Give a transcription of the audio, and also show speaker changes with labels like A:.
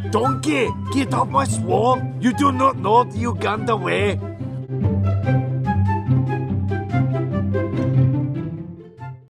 A: Donkey, get off my swamp. You do not know the Uganda way.